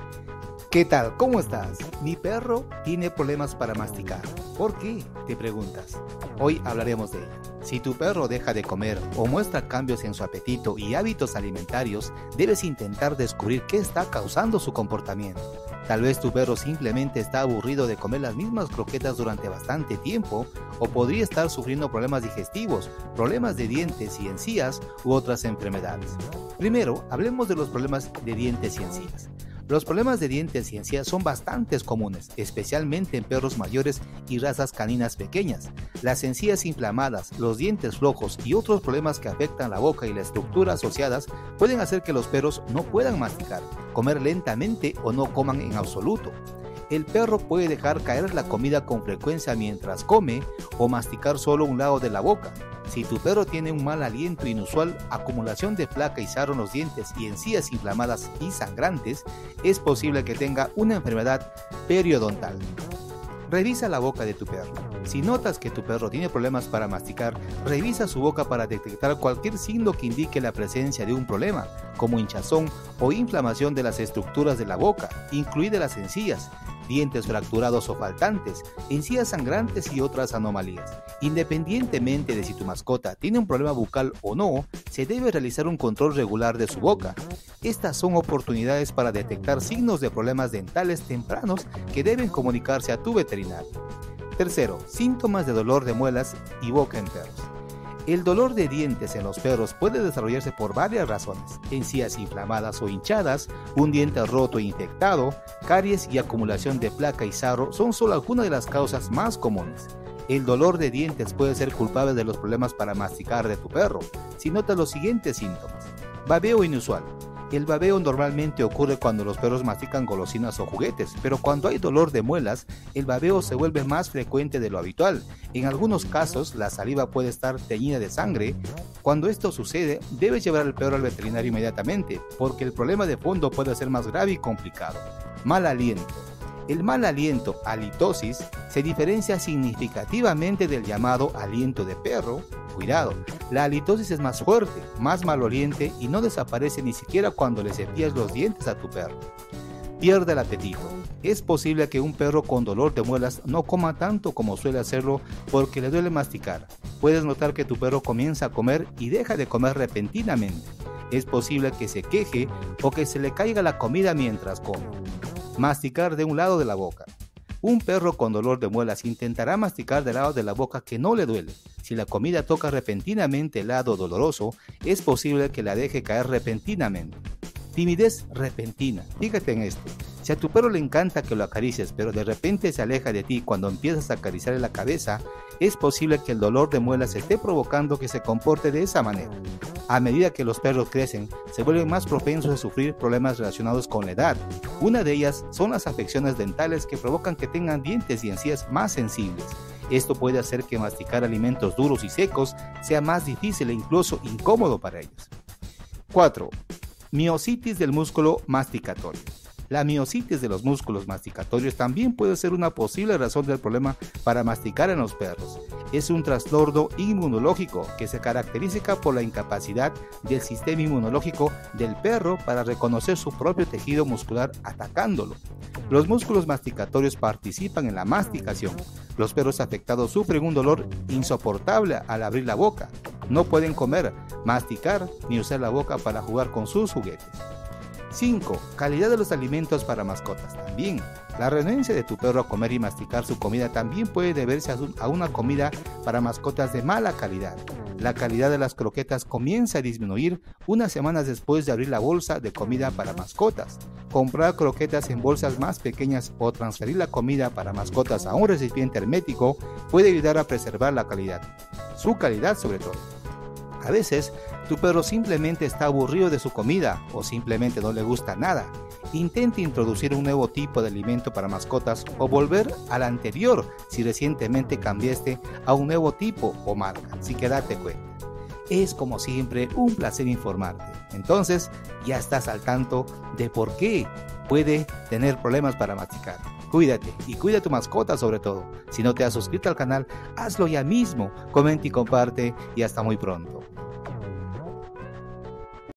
¿Qué tal? ¿Cómo estás? Mi perro tiene problemas para masticar. ¿Por qué? Te preguntas. Hoy hablaremos de ello. Si tu perro deja de comer o muestra cambios en su apetito y hábitos alimentarios, debes intentar descubrir qué está causando su comportamiento. Tal vez tu perro simplemente está aburrido de comer las mismas croquetas durante bastante tiempo, o podría estar sufriendo problemas digestivos, problemas de dientes y encías u otras enfermedades. Primero, hablemos de los problemas de dientes y encías. Los problemas de dientes y encías son bastante comunes, especialmente en perros mayores y razas caninas pequeñas. Las encías inflamadas, los dientes flojos y otros problemas que afectan la boca y la estructura asociadas pueden hacer que los perros no puedan masticar, comer lentamente o no coman en absoluto. El perro puede dejar caer la comida con frecuencia mientras come o masticar solo un lado de la boca. Si tu perro tiene un mal aliento inusual, acumulación de placa y sarro en los dientes y encías inflamadas y sangrantes, es posible que tenga una enfermedad periodontal. Revisa la boca de tu perro. Si notas que tu perro tiene problemas para masticar, revisa su boca para detectar cualquier signo que indique la presencia de un problema, como hinchazón o inflamación de las estructuras de la boca, incluidas las encías, dientes fracturados o faltantes, encías sangrantes y otras anomalías. Independientemente de si tu mascota tiene un problema bucal o no, se debe realizar un control regular de su boca. Estas son oportunidades para detectar signos de problemas dentales tempranos que deben comunicarse a tu veterinario. Tercero, síntomas de dolor de muelas y boca en perros. El dolor de dientes en los perros puede desarrollarse por varias razones: encías inflamadas o hinchadas, un diente roto e infectado, caries y acumulación de placa y sarro son solo algunas de las causas más comunes. El dolor de dientes puede ser culpable de los problemas para masticar de tu perro. Si notas los siguientes síntomas: babeo inusual. El babeo normalmente ocurre cuando los perros mastican golosinas o juguetes, pero cuando hay dolor de muelas, el babeo se vuelve más frecuente de lo habitual. En algunos casos, la saliva puede estar teñida de sangre. Cuando esto sucede, debes llevar al perro al veterinario inmediatamente, porque el problema de fondo puede ser más grave y complicado. Mal aliento. El mal aliento, halitosis, se diferencia significativamente del llamado aliento de perro. Cuidado, la halitosis es más fuerte, más maloliente y no desaparece ni siquiera cuando le cepillas los dientes a tu perro. Pierde el apetito. Es posible que un perro con dolor de muelas no coma tanto como suele hacerlo porque le duele masticar. Puedes notar que tu perro comienza a comer y deja de comer repentinamente. Es posible que se queje o que se le caiga la comida mientras come. Masticar de un lado de la boca. Un perro con dolor de muelas intentará masticar del lado de la boca que no le duele. Si la comida toca repentinamente el lado doloroso, es posible que la deje caer repentinamente. Timidez repentina. Fíjate en esto. Si a tu perro le encanta que lo acaricies, pero de repente se aleja de ti cuando empiezas a acariciarle la cabeza, es posible que el dolor de muelas esté provocando que se comporte de esa manera. A medida que los perros crecen, se vuelven más propensos a sufrir problemas relacionados con la edad. Una de ellas son las afecciones dentales que provocan que tengan dientes y encías más sensibles. Esto puede hacer que masticar alimentos duros y secos sea más difícil e incluso incómodo para ellos. 4. Miositis del músculo masticatorio. La miositis de los músculos masticatorios también puede ser una posible razón del problema para masticar en los perros. Es un trastorno inmunológico que se caracteriza por la incapacidad del sistema inmunológico del perro para reconocer su propio tejido muscular atacándolo. Los músculos masticatorios participan en la masticación. Los perros afectados sufren un dolor insoportable al abrir la boca. No pueden comer, masticar ni usar la boca para jugar con sus juguetes. 5. Calidad de los alimentos para mascotas. También, la renuencia de tu perro a comer y masticar su comida también puede deberse a una comida para mascotas de mala calidad. La calidad de las croquetas comienza a disminuir unas semanas después de abrir la bolsa de comida para mascotas. Comprar croquetas en bolsas más pequeñas o transferir la comida para mascotas a un recipiente hermético puede ayudar a preservar la calidad, su calidad sobre todo. A veces, tu perro simplemente está aburrido de su comida o simplemente no le gusta nada. Intente introducir un nuevo tipo de alimento para mascotas o volver al anterior si recientemente cambiaste a un nuevo tipo o marca, sin que darte cuenta. Es como siempre un placer informarte. Entonces, ya estás al tanto de por qué puede tener problemas para masticar. Cuídate y cuida a tu mascota sobre todo. Si no te has suscrito al canal, hazlo ya mismo. Comenta y comparte y hasta muy pronto.